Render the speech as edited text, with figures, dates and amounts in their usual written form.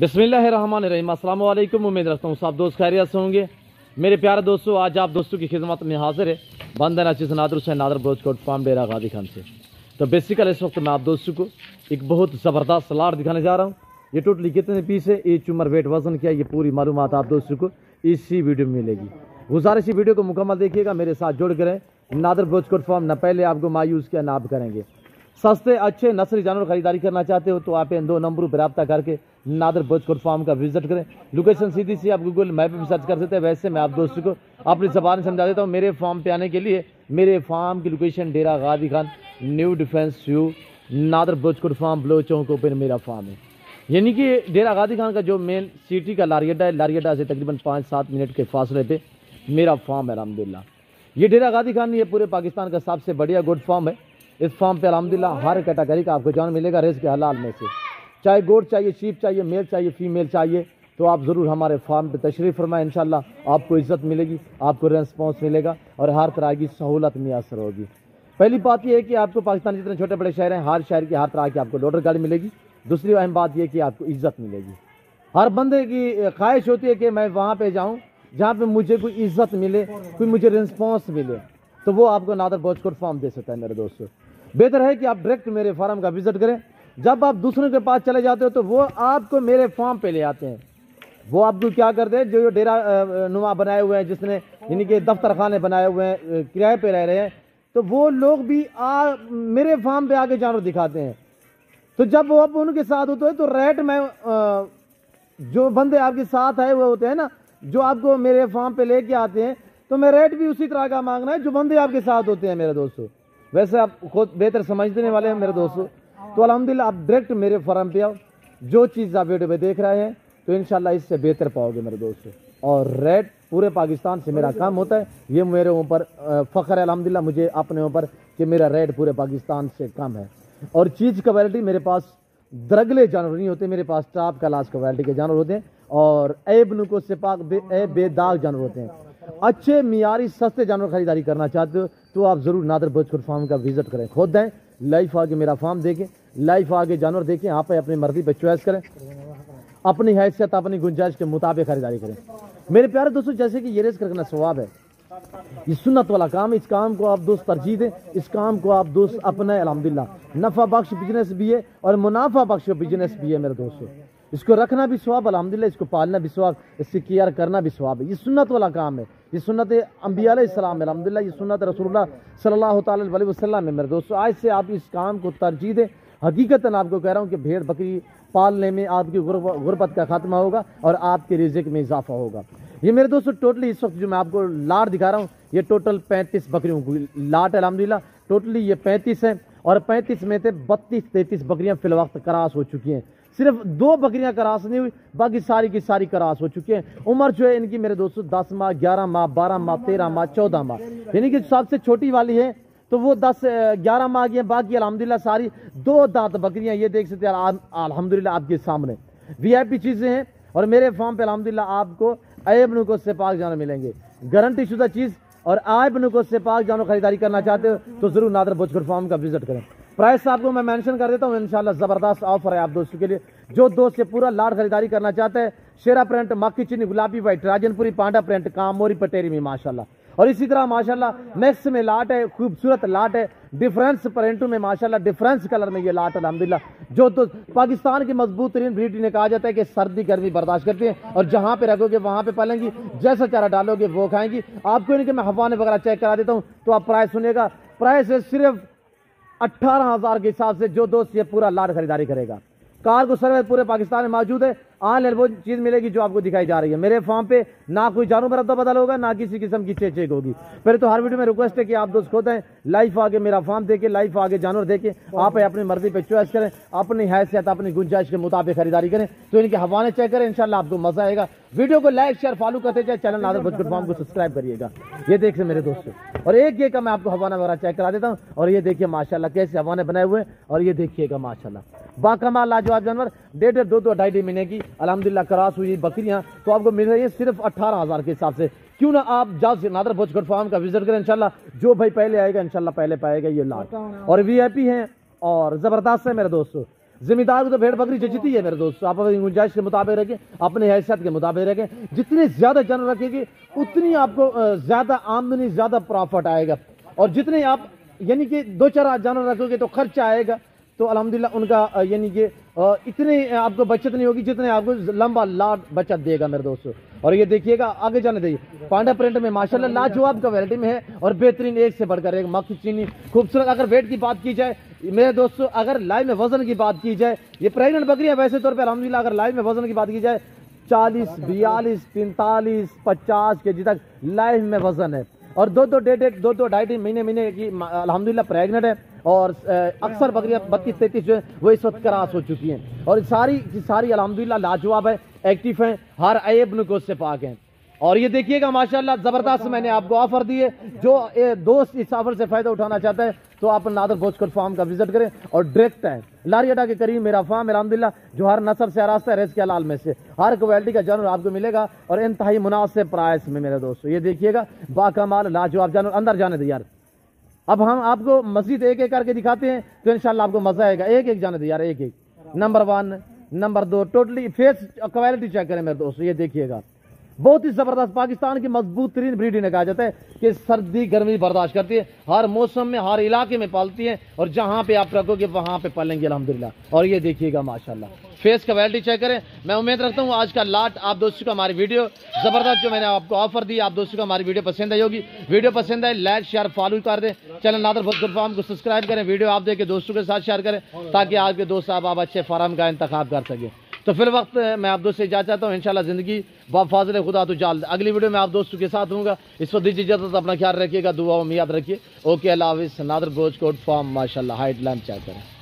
बिस्मिल्लाहिर्रहमानिर्रहीम। अस्सलाम वालेकुम। उम्मीद रखता हूँ सब दोस्त खैरियत से होंगे। मेरे प्यारे दोस्तों, आज आप दोस्तों की खिदमत में हाजिर है बंदे नाचिस नादिर हुसैन नादिर बलोच फार्म डेरा गाजी खान से। तो बेसिकल इस वक्त मैं आप दोस्तों को एक बहुत ज़बरदस्त सलाद दिखाने जा रहा हूँ। ये टोटली कितने पीस है, एज उम्र वेट वजन क्या, ये पूरी मालूमात आप दोस्तों को इसी वीडियो में मिलेगी। गुजारिश ही वीडियो को मुकम्मल देखिएगा, मेरे साथ जुड़ कर नादिर बलोच फार्म न पहले आपको मायूस किया ना आप करेंगे। सस्ते अच्छे नस्ली जानवर खरीदारी करना चाहते हो तो आप इन 2 नंबरों पर रब्ता करके नादिर बलोच फार्म का विजिट करें। लोकेशन सीधी सी आप गूगल मैप में सर्च कर सकते हैं। वैसे मैं आप दोस्तों को अपनी ज़बान समझा देता हूँ। मेरे फार्म पे आने के लिए मेरे फार्म की location Dera Ghazi Khan new defence view Nadir Baloch farm Baloch Chowk पर मेरा फार्म है। यानी कि डेरा गाजी खान का जो मेन सिटी का लारी अड्डा है, लारी अड्डा से तकरीबन 5-7 मिनट के फासले पे मेरा फार्म है अल्हम्दुलिल्लाह। ये डेरा गाजी खान ये पूरे पाकिस्तान का सबसे बढ़िया गुड फार्म है। इस फार्म पे अल्हम्दुलिल्लाह हर कैटेगरी का आपको जानवर मिलेगा रिस्क हलाल में से। चाहे गोट चाहिए, शीप चाहिए, मेल चाहिए, फीमेल चाहिए, तो आप ज़रूर हमारे फार्म पे तशरीफ़ फरमाएं। इंशाल्लाह आपको इज़्ज़त मिलेगी, आपको रेस्पॉन्स मिलेगा और हर तरह की सहूलत मैसर होगी। पहली बात यह है कि आपको पाकिस्तान जितने छोटे बड़े शहर हैं, हर शहर की हर तरह की आपको लोडर गाड़ी मिलेगी। दूसरी अहम बात यह कि आपको इज़्ज़त मिलेगी। हर बंदे की ख्वाहिश होती है कि मैं वहाँ पर जाऊँ जहाँ पर मुझे कोई इज़्ज़त मिले, कोई मुझे रिस्पॉन्स मिले, तो वो आपको नादिर बलोच फार्म दे सकता है। मेरे दोस्तों, बेहतर है कि आप डायरेक्ट मेरे फार्म का विजिट करें। जब आप दूसरों के पास चले जाते हो तो वो आपको मेरे फार्म पे ले आते हैं। वो आपको क्या करते हैं, जो डेरा नुमा बनाए हुए हैं, जिसने यानी कि दफ्तर खाने बनाए हुए हैं, किराए पे रह रहे हैं, तो वो लोग भी मेरे फार्म पे आके जानवर दिखाते हैं। तो जब वो अब उनके साथ होते हैं तो रेट में जो बंदे आपके साथ आए हुए होते हैं ना, जो आपको मेरे फार्म पे लेके आते हैं, तो मैं रेट भी उसी तरह का मांगना है जो बंदे आपके साथ होते हैं मेरे दोस्तों। वैसे आप खुद बेहतर समझने वाले हैं मेरे दोस्तों। तो अल्हम्दुलिल्लाह आप डायरेक्ट मेरे फार्म पे आओ। जो चीज़ आप वीडियो में देख रहे हैं तो इंशाल्लाह इससे बेहतर पाओगे मेरे दोस्तों। और रेट पूरे पाकिस्तान से मेरा काम होता है, ये मेरे ऊपर फ़ख्र है अल्हम्दुलिल्लाह मुझे अपने ऊपर कि मेरा रेट पूरे पाकिस्तान से कम है। और चीज़ क्वालिटी मेरे पास दरगले जानवर नहीं होते, मेरे पास टॉप क्लास क्वालिटी के जानवर होते हैं और ऐब नुको से पाक बेदाग जानवर होते हैं। अच्छे मियारी सस्ते जानवर खरीदारी करना चाहते हो तो आप ज़रूर नादिर बलोच फार्म का विजिट करें। खुद आएँ, लाइफ आगे मेरा फार्म देखें, लाइफ आगे जानवर देखें, यहाँ पे अपनी मर्जी पे चॉइस करें, अपनी हैसियत अपनी गुंजाइश के मुताबिक खरीदारी करें। मेरे प्यारे दोस्तों, जैसे कि ये रिस्क रखना सवाब है, ये सुन्नत वाला काम, इस काम को आप दोस्त तरजीह दें, इस काम को आप दोस्त अपनाएं। अल्हम्दुलिल्लाह नफ़ा बख्श बिजनेस भी है और मुनाफा बख्श बिजनेस भी है मेरे दोस्तों। इसको रखना भी सवाब अल्हम्दुलिल्लाह, इसको पालना भी सवाब, इसकी केयर करना भी सवाब है। ये सुन्नत वाला काम है, ये सुन्नत अंबिया अलैहिस्सलाम है अल्हम्दुलिल्लाह, ये सुन्नत रसूलुल्लाह सल्लल्लाहु तआला अलैहि वसल्लम है मेरे दोस्तों। आज से आप इस काम को तरजीह दें। हकीकतन आपको कह रहा हूँ कि भेड़ बकरी पालने में आपकी गुर्बत का खात्मा होगा और आपके रिज़्क़ में इजाफा होगा। ये मेरे दोस्तों टोटली इस वक्त जो मैं आपको लाट दिखा रहा हूँ, ये टोटल 35 बकरियों की लाट है अल्हम्दुलिल्लाह। टोटली ये 35 है और 35 में से 32-33 बकरियाँ फिलवक्त करास हो चुकी हैं। सिर्फ 2 बकरियां करास नहीं हुई, बाकी सारी की सारी करास हो चुकी हैं। उम्र जो है इनकी मेरे दोस्तों 10 माह, 11 माह, 12 माह, 13 माह, 14 माह, यानी कि सबसे छोटी वाली है तो वो 10-11 माह की है। बाकी अल्हम्दुलिल्लाह सारी 2 दांत बकरियां, ये देख सकते हैं अल्हम्दुलिल्लाह आपके सामने VIP चीज़ें हैं। और मेरे फार्म पे अल्हम्दुलिल्लाह आपको ऐब नुको से पाक जानवर मिलेंगे, गारंटी शुदा चीज़। और ऐब नुको से पाक जानवर खरीदारी करना चाहते हो तो ज़रूर नादिर बलोच फार्म का विजिट करें। प्राइस आपको मैं मेंशन कर देता हूँ, इंशाल्लाह ज़बरदस्त ऑफर है आप दोस्तों के लिए। जो दोस्त से पूरा लाट खरीदारी करना चाहता है, शेरा प्रिंट, मक्खी, चीनी, गुलाबी, वाइट, राजनपुरी, पांडा प्रिंट, कामोरी, पटेरी में माशाल्लाह। और इसी तरह माशाल्लाह मैक्स में लाट है, खूबसूरत लाट है, डिफरेंस प्रिंटों में माशाल्लाह, डिफरेंस कलर में ये लाट अल्हम्दुलिल्लाह। जो तो पाकिस्तान की मजबूत तरीन ब्रीड ने कहा जाता है कि सर्दी गर्मी बर्दाश्त करती है और जहाँ पे रखोगे वहाँ पे पालेंगी, जैसा चारा डालोगे वो खाएंगी। आपको इनके मैं हवाने वगैरह चेक करा देता हूँ तो आप प्राइस सुनिएगा। प्राइस है सिर्फ 18,000 के हिसाब से जो दोस्त ये पूरा लाट खरीदारी करेगा। कार को सर्विस पूरे पाकिस्तान में मौजूद है। ऑनलाइन वो चीज़ मिलेगी जो आपको दिखाई जा रही है। मेरे फार्म पे ना कोई जानवर रद्दा बदल होगा, ना किसी किस्म की चेक होगी। पहले तो हर वीडियो में रिक्वेस्ट है कि आप दोस्त खुद हैं, लाइफ आगे मेरा फार्म देखें, लाइफ आगे जानवर देखें, आप अपनी मर्जी पे चॉइस करें, अपनी हैसियत अपनी गुंजाइश के मुताबिक खरीदारी करें। तो इनके हवाले चेक करें, इंशाल्लाह आपको मजा आएगा। वीडियो को लाइक शेयर फॉलो करते जाए, चैनल नादिर बलोच फार्म को सब्सक्राइब करिएगा। ये देखिए मेरे दोस्तों, और एक का मैं आपको हवाना वगैरह चेक करा देता हूँ। और ये देखिए माशाल्लाह कैसे हवाने बनाए हुए हैं, और ये देखिएगा माशाल्लाह बाकमाल लाजवाब जानवर, 1.5 2 2.5 महीने की अल्हम्दुलिल्लाह करास हुई बकरियां तो आपको मिल रही है सिर्फ 18,000 के हिसाब से। क्यों ना आप जल्द से नादिर बलोच फार्म का विजिट करें। इंशाल्लाह जो भाई पहले आएगा इंशाल्लाह पहले पाएगा ये लाट। और VIP हैं और ज़बरदस्त है मेरे दोस्तों। जिम्मेदार को तो भेड़ बकरी जचती है मेरे दोस्तों। आप अपनी गुंजाइश के मुताबिक रखें, अपनी हैसियत के मुताबिक रखें। जितने ज्यादा जानवर रखेंगे उतनी आपको ज्यादा आमदनी, ज्यादा प्रॉफिट आएगा। और जितने आप यानी कि 2-4 जानवर रखोगे तो खर्चा आएगा, तो अल्हम्दुलिल्लाह उनका यानी कि इतने आपको बचत नहीं होगी जितने आपको लंबा लाड बचत देगा मेरे दोस्तों। और ये देखिएगा, आगे जाने दीजिए, पांडा प्रिंट में माशाल्लाह लाजवाब का वैरायटी में है और बेहतरीन, एक से बढ़कर एक मक्खी चीनी खूबसूरत। अगर वेट की बात की जाए मेरे दोस्तों, अगर लाइव में वजन की बात की जाए, ये प्रेग्नेंट बकरियां वैसे तौर पर अल्हम्दुलिल्लाह अगर लाइव में वजन की बात की जाए 40, 42, 43, 50 के जी तक लाइव में वजन है। और 2-2 महीने की अल्हम्दुलिल्लाह प्रेग्नेंट है। और अक्सर बकरियां 32-33 जो है वो इस वक्त क्रॉस हो चुकी हैं। और सारी की सारी अल्हम्दुलिल्लाह लाजवाब है, एक्टिव हैं, हर ऐब नुकूस से पाक हैं। और ये देखिएगा माशाल्लाह ज़बरदस्त मैंने आपको ऑफर दी है। जो दोस्त इस ऑफर से फ़ायदा उठाना चाहता है तो आप नादिर बोचकोट फार्म का विजिट करें। और डायरेक्ट है लारियाडा के करीब मेरा फार्म है अल्हम्दुलिल्लाह, जो हर नस्ल से रास्ता है रेस के हलाल में से हर क्वालिटी का जानवर आपको मिलेगा और इंतहाई मुनासिब प्राइस में मेरे दोस्तों। ये देखिएगा बाकमाल लाजवाब जानवर। अंदर जाने दे यार, अब हम आपको मस्जिद एक एक करके दिखाते हैं तो इंशाल्लाह आपको मजा आएगा। एक एक जाने दे यार, एक एक। Number 1, number 2, totally face quality check करें मेरे दोस्तों। ये देखिएगा बहुत ही जबरदस्त, पाकिस्तान की मजबूत तरीन ब्रीड इन्हें कहा जाता है कि सर्दी गर्मी बर्दाश्त करती है, हर मौसम में हर इलाके में पालती है और जहां पे आप रखोगे वहां पे पालेंगे अल्हम्दुलिल्लाह। और ये देखिएगा माशाल्लाह फेस का क्वालिटी चेक करें। मैं उम्मीद रखता हूँ आज का लाट आप दोस्तों को हमारी वीडियो जबरदस्त जो मैंने आपको ऑफर दी, आप दोस्तों को हमारी वीडियो पसंद आई होगी। वीडियो पसंद आए लाइक शेयर फॉलो कर दें, चैनल नादिर बोचकोट फार्म को सब्सक्राइब करें, वीडियो आप देख के दोस्तों के साथ शेयर करें ताकि आपके दोस्त आप अच्छे फार्म का इंतखाब कर सकें। तो फिर वक्त मैं आप दोस्त से इजाजत चाहता हूँ, इंशाल्लाह ज़िंदगी बाफाज़िल खुदा तो जाल। अगली वीडियो में आप दोस्तों के साथ हूँगा। इस वक्त दीजिए इजाज़त, अपना ख्याल रखिएगा, दुआ में याद रखिए। ओके, अल्लाह हाफ़िज़। नादिर बोचकोट फार्म माशाल्लाह हाइट लैंप चेक करें।